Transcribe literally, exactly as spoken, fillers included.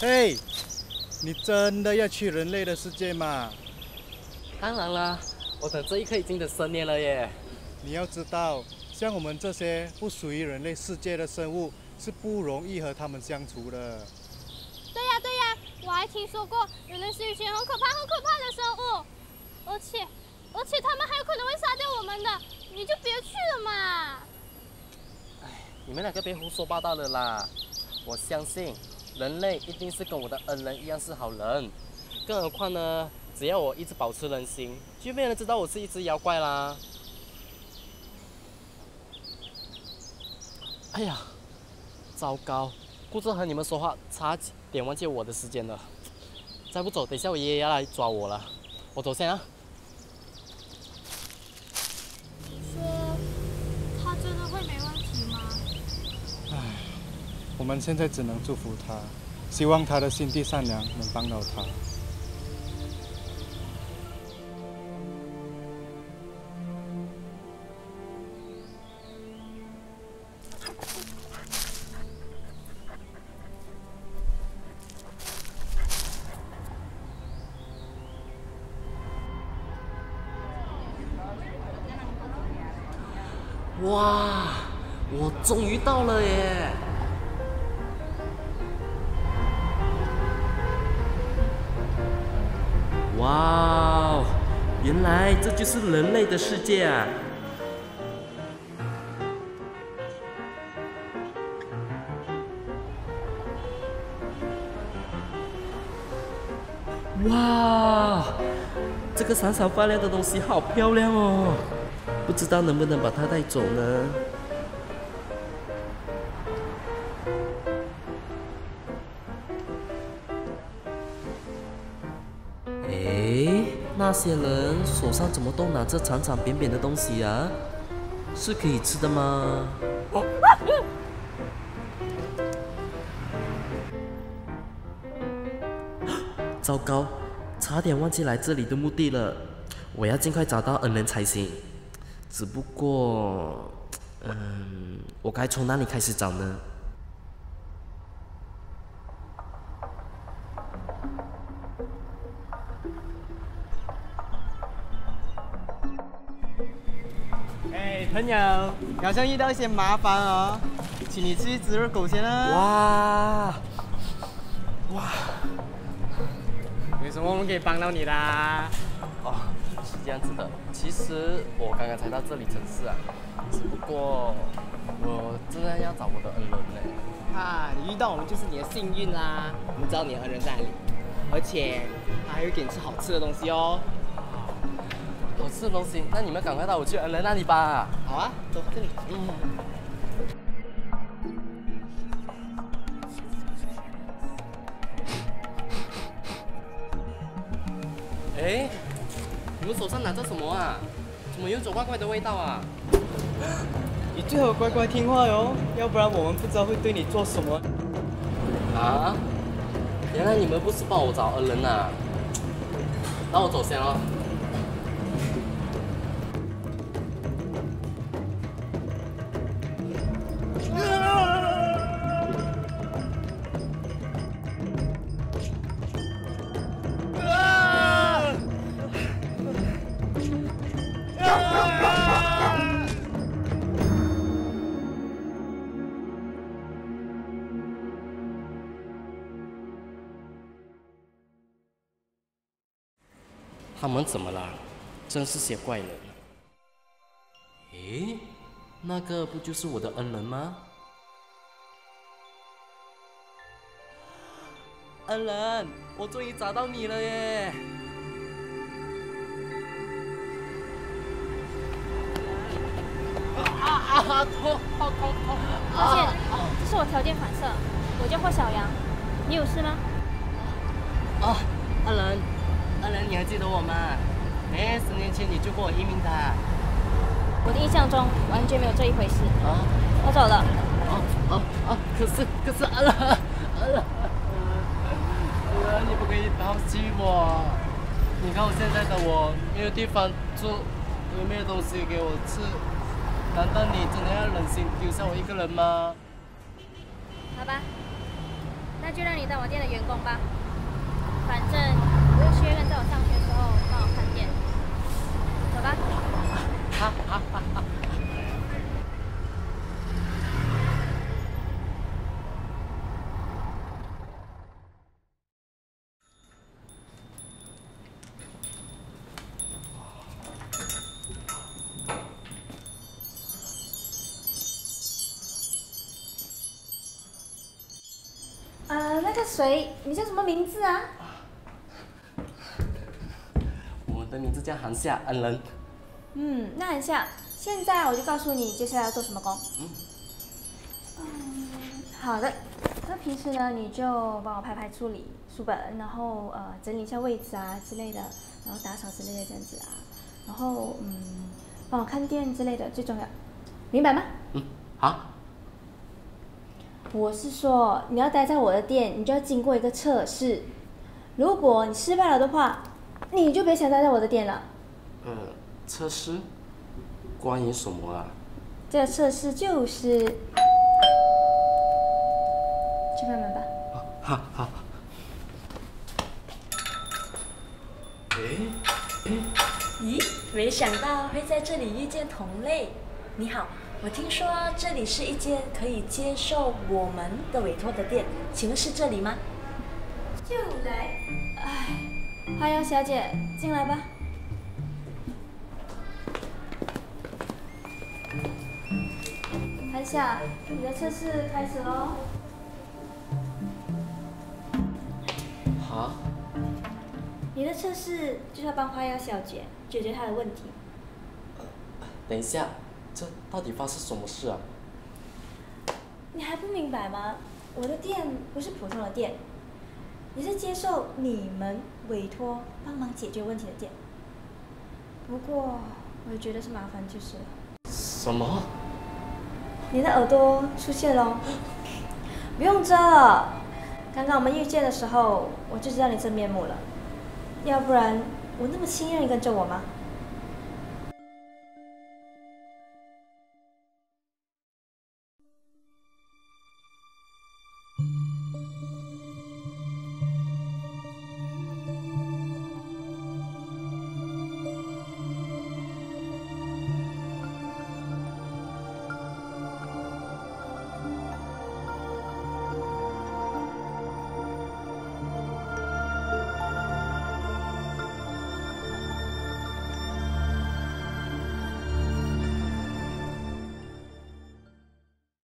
嘿，你真的要去人类的世界吗？ 当然啦，我等这一刻已经等十年了耶。 你要知道，像我们这些不属于人类世界的生物，是不容易和他们相处的。 对呀对呀，我还听说过人类是一群很可怕很可怕的生物，而且而且他们还有可能会杀掉我们的，你就别去了嘛。 哎，你们两个别胡说八道了啦！我相信人类一定是跟我的恩人一样是好人，更何况呢，只要我一直保持人心，就没人知道我是一只妖怪啦。哎呀，糟糕，顾着和你们说话，差点忘记我的时间了。再不走，等一下我爷爷要来抓我了。我走先啊。 你说他真的会没问题吗？ 唉，我们现在只能祝福他，希望他的心地善良能帮到他。 哇，我终于到了耶！哇，原来这就是人类的世界啊！哇，这个闪闪发亮的东西好漂亮哦！不知道能不能把它带走呢？诶，那些人手上怎么都拿着长长扁扁的东西啊？是可以吃的吗？哦、糟糕，差点忘记来这里的目的了。我要尽快找到恩人才行。只不过，嗯，我该从哪里开始找呢？ 哎，朋友，好像遇到一些麻烦哦，请你吃植入狗先哇， 啊。哇，有什么我们可以帮到你的？ 哦，是这样子的。其实我刚刚才到这里城市啊，只不过我正在要找我的恩人呢。 啊，你遇到我们就是你的幸运啦！我们知道你的恩人在哪里，而且他还会给你吃好吃的东西哦。 好吃的东西，那你们赶快带我去恩人那里吧。 好啊，走这里。 嗯。哎，你们手上拿着什么啊？怎么有种怪怪的味道啊？ 你最好乖乖听话哟，要不然我们不知道会对你做什么。 啊？原来你们不是帮我找恩人啊？那我走先了。他们怎么了？真是些怪人。诶，那个不就是我的恩人吗？恩人，我终于找到你了耶！啊啊！痛，好痛痛！ 抱歉，这是我条件反射。我叫霍小杨，你有事吗？ 哦，恩人。恩人，你还记得我吗？哎，十年前你救过我一命的。 我的印象中完全没有这一回事。 啊， 我走了。 哦哦哦，可是可是，恩人，恩人，恩人，你不可以抛弃我。你看我现在的我，没有地方住，也没有东西给我吃，难道你真的要忍心丢下我一个人吗？ 好吧， 那就让你当我店的员工吧。反正我有学员在我上学的时候帮我看店。走吧。 哈哈哈哈。 呃，那个谁，你叫什么名字啊？ 我的名字叫韩夏，恩人。 嗯，那很像。现在我就告诉你接下来要做什么工。 嗯。 嗯，好的。那平时呢，你就帮我排排处理书本，然后呃整理一下位置啊之类的，然后打扫之类的这样子啊，然后嗯帮我看店之类的，最重要，明白吗？ 嗯，好。 我是说，你要待在我的店，你就要经过一个测试。如果你失败了的话，你就别想待在我的店了。 呃，测试关于什么啊？ 这个测试就是，去开门吧。 好好。诶诶， 咦，没想到会在这里遇见同类。你好。我听说这里是一间可以接受我们的委托的店，请问是这里吗？ 就来，哎，花瑶小姐，进来吧。韩夏，你的测试开始喽。 好。 你的测试就是要帮花瑶小姐解决她的问题。 呃，等一下。这到底发生什么事啊？ 你还不明白吗？我的店不是普通的店，也是接受你们委托帮忙解决问题的店。不过，我觉得是麻烦就是了。 什么？ 你的耳朵出血喽？不用遮了。刚刚我们遇见的时候，我就知道你真面目了。要不然，我那么轻易让你跟着我吗？